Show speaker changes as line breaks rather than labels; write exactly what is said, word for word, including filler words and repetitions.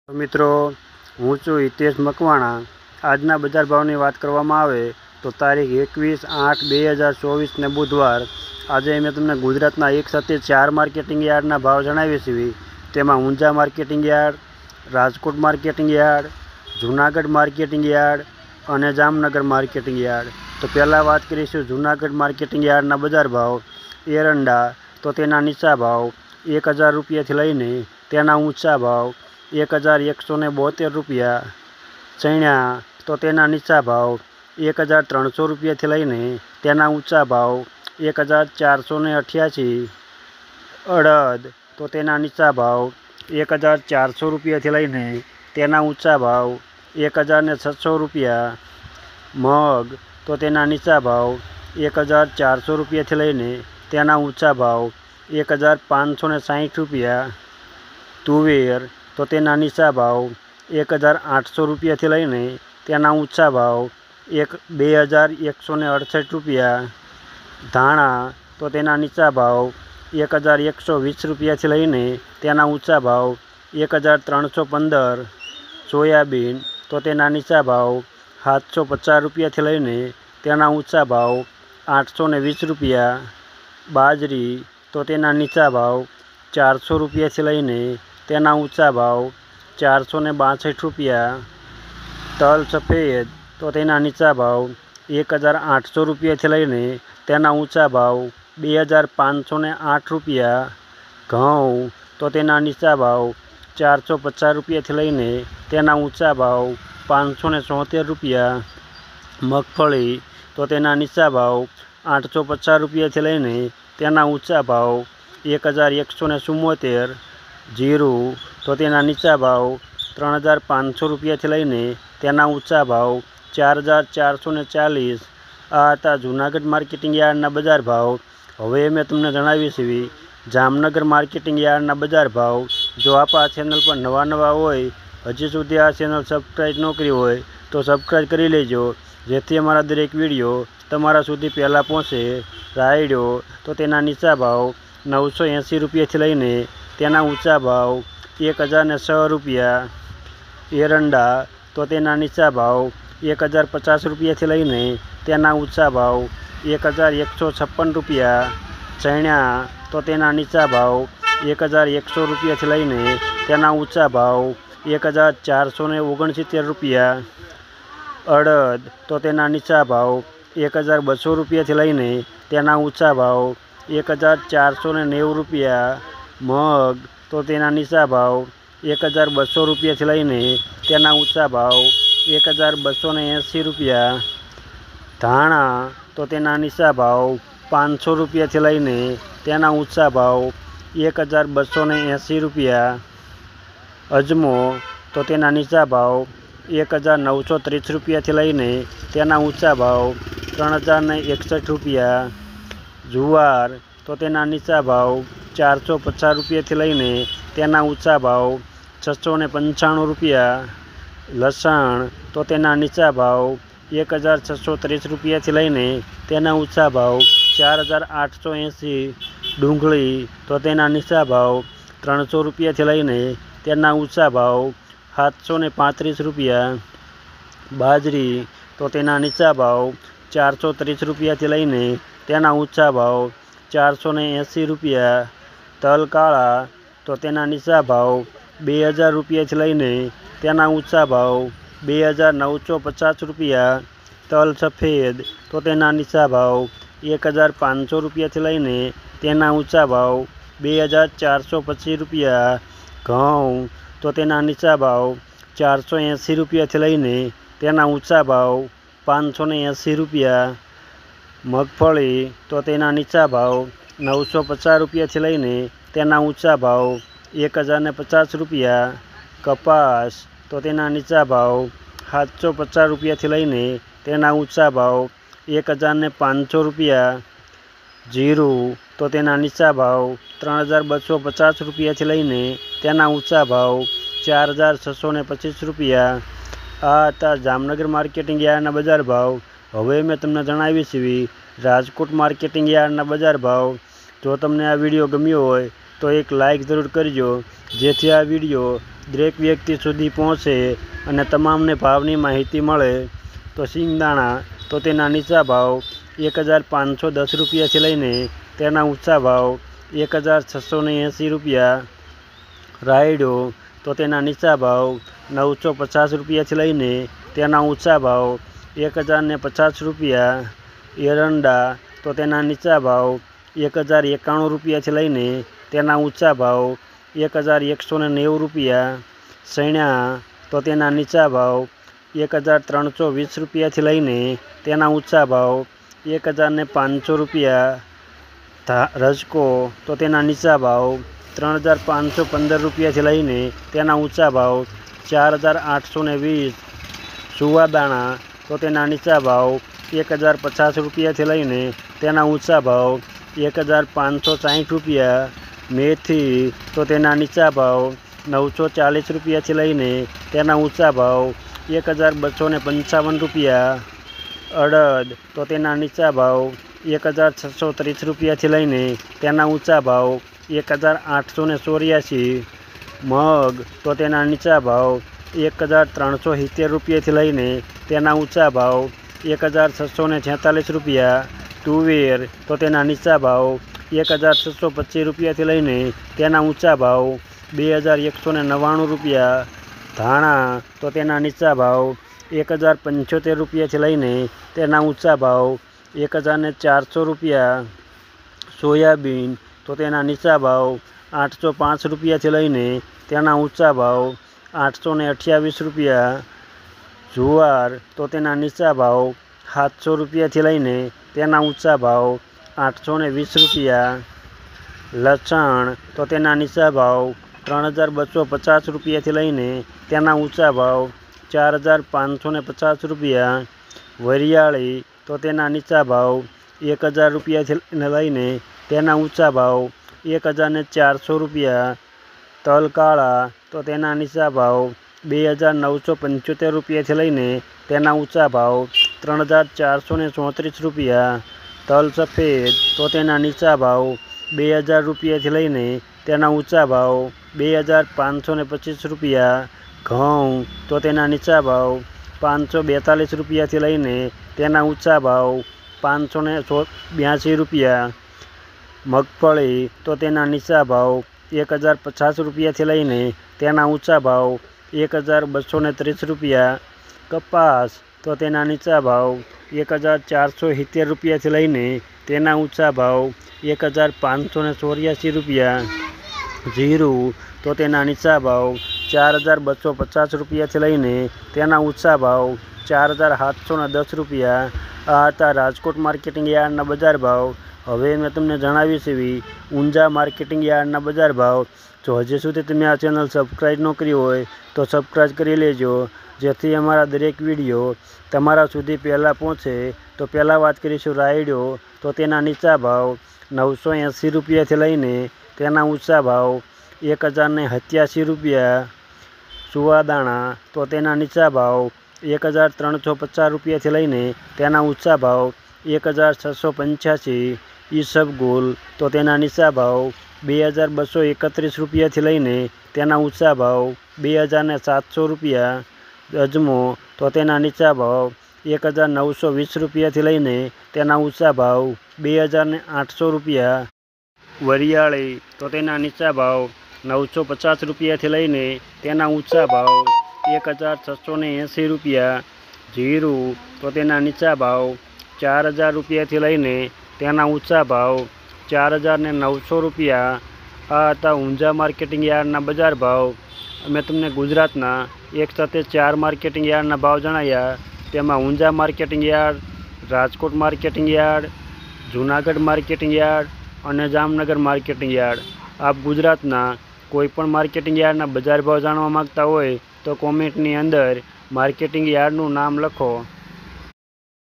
मित्रों हूँ छूँ हितेश मकवाणा। आजना बजार भाव की बात करवामां आवे तो तारीख एकवीस आठ बे हज़ार चौवीस ने बुधवार आज मैं तमने गुजरातना एक साथ चार मार्केटिंग यार्डना भाव जणावीश। तेमां Unjha marketing yard, Rajkot marketing yard, Junagadh marketing yard और जामनगर मार्केटिंग यार्ड। तो पहला बात करीशुं जूनागढ़ मार्केटिंग यार्डना बजार भाव। एरंडा तो तेना नीचा भाव एक हज़ार रुपया थी लईने तेना ऊंचा भाव एक हज़ार एक सौ ने बोतेर रुपया। चणिया तो तेना नीचा भाव एक हज़ार त्रण सौ रुपया थी लईने तेना ऊंचा भाव एक हज़ार चार सौ ने अठयासी। अड़द तो तेना नीचा भाव एक हज़ार चार सौ रुपया थी लईने तेना ऊंचा भाव एक हज़ार ने छ सौ रुपया। मग तो तेना नीचा भाव एक हज़ार चार सौ रुपया थी लईने तेना ऊंचा भाव एक हज़ार पाँच सौ ने साठ रुपया। तुवेर तो तेना नीचा भाव एक हज़ार आठ सौ रुपया थी लईने तेना ऊंचा भाव एक बे हज़ार एक सौ ने अड़सठ रुपया। धाणा तो तेना नीचा भाव एक हज़ार एक सौ वीस रुपया थी लईने तेना ऊंचा भाव एक हज़ार त्रण सौ पंदर। सोयाबीन तो तेना नीचा भाव सात सौ पचास रुपया थी लईने तेना ऊंचा भाव आठ सौ ने वीस रुपया। बाजरी तो तेना नीचा भाव चार सौ रुपया थी लईने तेना ऊंचा भाव चार सौ ने बासठ रुपया। तल सफेद तो तेना नीचा भाव एक हज़ार आठ सौ रुपया थी लईने तेना ऊंचा भाव बे हज़ार पाँच सौ ने आठ रुपया। घऊँ तो तेना नीचा भाव चार सौ पचास रुपया थी लईने तेना ऊंचा भाव पाँच सौ ने चौहत्तर रुपया। मगफली तो तेना नीचा भाव आठ सौ पचास रुपया थी लईने तेना ऊंचा भाव एक हज़ार एक सौ ने चुम्मोतेर। जीरु तो तेना नीचा भाव त्रण हज़ार पाँच सौ रुपया थी लईने तेना ऊंचा भाव चार हज़ार चार सौ ने चालीस। आ हता जूनागढ़ मार्केटिंग यार्डना बजार भाव। हवे मैं तमने जणावीश जामनगर मार्केटिंग यार्डना बजार भाव। जो आप आ चेनल पर नवा नवा होय, हजी सुधी आ चेनल सब्सक्राइब न करी होय तो सब्सक्राइब करी लेजो, जेथी अमारा दरेक विडियो तमारा सुधी पहला पहोंचे। रायडो तो तेना नीचा भाव नौ सौ एंसी रुपया थी लईने तेना ऊंचा भाव एक हज़ार ने छ रुपया। एरंडा तो तेना नीचा भाव एक हज़ार पचास रुपया थी लईने तेना ऊंचा भाव एक हज़ार एक सौ छप्पन रुपया। चणिया तो तेना नीचा भाव एक हज़ार एक सौ रुपया थी लईने तेना ऊंचा भाव एक हज़ार चार सौ ने ओगणसित्तेर रुपया। अड़द तो तेना नीचा भाव एक हज़ार बसो रुपया थी लईने तेना ऊंचा भाव एक हज़ार चार सौ ने नेव रुपया। मग तो तेना नीचा भाव एक हज़ार बसो रुपया थी लईने तेना ऊंचा भाव एक हज़ार बसो ने एंसी रुपया। धाणा तो तेना नीचा भाव पाँच सौ रुपया थी लईने तेना ऊंचा भाव एक हज़ार बसो ने एंसी रुपया। अजमो तो तेना नीचा भाव एक हज़ार नौ सौ तीस रुपया थी लईने तेना ऊंचा भाव त्रण हज़ार ने एकसठ रुपया। जुवार तो तेना नीचा भाव चार सौ पचास रुपया थी लईने तेना ऊंचा भाव छ सौ ने पंचाणु रुपया। लसण तो तेना नीचा भाव एक हज़ार छ सौ तीस रुपया थी लईने तेना ऊंचा भाव चार हज़ार आठ सौ एंसी। डूंगळी तो तेना नीचा भाव त्रण सौ रुपया थी लईने तेना ऊंचा भाव सात सौ ने पैंतीस रुपया। बाजरी तो तेना नीचा भाव चार सौ तीस रुपया थी लईने तेना ऊंचा भाव चार सौ ने एंसी रुपया। तल काळा तो तेना नीचा भाव बे हज़ार रुपया थी लईने तेना ऊंचा भाव बे हज़ार नौ सौ पचास रुपया। तल सफेद तो तेना नीचा भाव एक हज़ार पाँच सौ रुपया थी लईने तेना ऊंचा भाव बे हज़ार चार सौ पच्चीस रुपया। घऊँ तो तेना नीचा भाव चार सौ एंसी रुपया थी लईने तेना ऊंचा भाव पाँच सौ ने एंसी रुपया। मगफली तो तेना नीचा भाव नौ सौ पचास रुपया थी लईने तेना ऊंचा भाव एक हज़ार ने पचास रुपया। कपास तो तेना नीचा भाव सात सौ पचास रुपया थी लईने तेना ऊंचा भाव एक हज़ार ने पाँच सौ रुपया। जीरु तो तेना नीचा भाव त्रण हज़ार बसो पचास रुपया थी लईने तेना ऊंचा भाव चार हज़ार छ सौ ने पच्चीस रुपया। आ हता जामनगर मार्केटिंग यार्डना बजार भाव। हवे मैं तमने जणावीश राजकोट मार्केटिंग यार्डना बजार भाव। जो तमने आ विडियो गम्यो होय तो एक लाइक जरूर करजो, जेथी आ विडियो દરેક વ્યક્તિ સુધી પહોંચે અને તમામને ભાવની માહિતી મળે. તો સિંગદાણા તો તેના નીચા ભાવ એક હજાર પાંચસો દસ રૂપિયાથી લઈને તેના ઊંચા ભાવ એક હજાર છસો ને એંસી રૂપિયા. રાયડો તો તેના નીચા ભાવ નવસો પચાસ રૂપિયાથી લઈને તેના ઊંચા ભાવ એક હજાર ને પચાસ રૂપિયા. એરંડા તો તેના નીચા ભાવ એક હજાર એકાણું રૂપિયાથી લઈને તેના ઊંચા ભાવ એક હજાર એકસો ને નેવું રૂપિયા. સૈણા તો તેના નીચા ભાવ એક હજાર ત્રણસો વીસ રૂપિયાથી લઈને તેના ઊંચા ભાવ એક હજાર ને પાંચસો રૂપિયા. રજકો તો તેના નીચા ભાવ ત્રણ હજાર પાંચસો પંદર રૂપિયાથી લઈને તેના ઊંચા ભાવ ચાર હજાર આઠસો ને વીસ. સુવાદાણા તો તેના નીચા ભાવ એક હજાર પચાસ રૂપિયાથી લઈને તેના ઊંચા ભાવ એક હજાર પાંચસો સાઠ રૂપિયા. મેથી તો તેના નીચા ભાવ નવસો ચાલીસ રૂપિયાથી લઈને તેના ઊંચા ભાવ એક હજાર બસો ને પંચાવન રૂપિયા. અડદ તો તેના નીચા ભાવ એક હજાર છસો ત્રીસ રૂપિયાથી લઈને તેના ઊંચા ભાવ એક હજાર આઠસો ને ચોર્યાસી. મગ તો તેના નીચા ભાવ એક હજાર ત્રણસો સિત્તેર રૂપિયાથી લઈને તેના ઊંચા ભાવ એક હજાર છસો ને છેતાલીસ રૂપિયા. તુવેર તો તેના નીચા ભાવ એક હજાર છસો પચીસ રૂપિયાથી લઈને તેના ઊંચા ભાવ બે હજાર એકસો ને નવ્વાણું રૂપિયા. ધાણા તો તેના નીચા ભાવ એક હજાર પંચોતેર રૂપિયાથી લઈને તેના ઊંચા ભાવ એક હજાર ને ચારસો રૂપિયા. સોયાબીન તો તેના નીચા ભાવ આઠસો પાંચ રૂપિયાથી લઈને તેના ઊંચા ભાવ આઠસો ને અઠ્યાવીસ રૂપિયા. જુવાર તો તેના નીચા ભાવ સાતસો રૂપિયાથી લઈને તેના ઊંચા ભાવ આઠસો ને વીસ રૂપિયા. લસણ તો તેના નીચા ભાવ ત્રણ હજાર બસો પચાસ રૂપિયાથી લઈને તેના ઊંચા ભાવ ચાર હજાર પાંચસો ને પચાસ રૂપિયા. વરિયાળી તો તેના નીચા ભાવ એક હજાર રૂપિયાથી લઈને તેના ઊંચા ભાવ એક હજાર ને ચારસો રૂપિયા. તલ કાળા તો તેના નીચા ભાવ બે હજાર નવસો પંચોતેર રૂપિયાથી લઈને તેના ઊંચા ભાવ ત્રણ હજાર ચારસો ને ચોત્રીસ રૂપિયા. તલ સફેદ તો તેના નીચા ભાવ બે હજાર રૂપિયાથી લઈને તેના ઊંચા ભાવ બે હજાર પાંચસો ને પચીસ રૂપિયા. ઘઉં તો તેના નીચા ભાવ પાંચસો બેતાલીસ રૂપિયાથી લઈને તેના ઊંચા ભાવ પાંચસો ને બ્યાસી રૂપિયા. મગફળી તો તેના નીચા ભાવ એક હજાર પચાસ રૂપિયાથી લઈને તેના ઊંચા ભાવ એક હજાર બસો ને ત્રીસ રૂપિયા. કપાસ તો તેના નીચા ભાવ એક હજાર ચારસો સિત્તેર રૂપિયાથી લઈને તેના ઊંચા ભાવ એક હજાર પાંચસો ને ચોર્યાસી રૂપિયા. જીરું તો તેના નીચા ભાવ ચાર હજાર બસો પચાસ રૂપિયાથી લઈને તેના ઊંચા ભાવ ચાર હજાર સાતસો ને દસ રૂપિયા. આ હતા રાજકોટ માર્કેટિંગ યાર્ડના બજાર ભાવ. હવે મેં તમને જણાવીશ એવી ઊંઝા માર્કેટિંગ યાર્ડના બજાર ભાવ. જો હજી સુધી તમે આ ચેનલ સબસ્ક્રાઈબ ન કરી હોય તો સબસ્ક્રાઈબ કરી લેજો, જેથી અમારા દરેક વિડીયો તમારા સુધી પહેલાં પહોંચે. તો પહેલાં વાત કરીશું રાયડો તો તેના નીચા ભાવ નવસો એંસી રૂપિયાથી લઈને તેના ઊંચા ભાવ એક હજાર ને સત્યાસી રૂપિયા. સુવાદાણા તો તેના નીચા ભાવ એક હજાર ત્રણસો પચાસ રૂપિયાથી લઈને તેના ઊંચા ભાવ એક હજાર છસો પંચ્યાસી. ઈસબગુલ તો તેના નીચા ભાવ બે હજાર બસો એકત્રીસ રૂપિયાથી લઈને તેના ઊંચા ભાવ બે હજાર ને સાતસો રૂપિયા. અજમો તો તેના નીચા ભાવ એક હજાર નવસો વીસ રૂપિયાથી લઈને તેના ઊંચા ભાવ બે હજાર ને આઠસો રૂપિયા. વરિયાળી તો તેના નીચા ભાવ નવસો પચાસ રૂપિયાથી લઈને તેના ઊંચા ભાવ એક હજાર છસો ને એંસી રૂપિયા. જીરું તો તેના નીચા ભાવ ચાર હજાર રૂપિયાથી લઈને તેના ઊંચા ભાવ ચાર હજાર ને નવસો રૂપિયા. આ હતા ઊંઝા માર્કેટિંગ યાર્ડના બજાર ભાવ. અમે તમને ગુજરાતના એક સાથે ચાર માર્કેટિંગ યાર્ડના ભાવ જણાવ્યા. તેમાં Unjha marketing yard, Rajkot marketing yard, Junagadh marketing yard અને જામનગર માર્કેટિંગ યાર્ડ. આપ ગુજરાતના કોઈપણ માર્કેટિંગ યાર્ડના બજાર ભાવ જાણવા માગતા હોય તો કોમેન્ટની અંદર માર્કેટિંગ યાર્ડનું નામ લખો.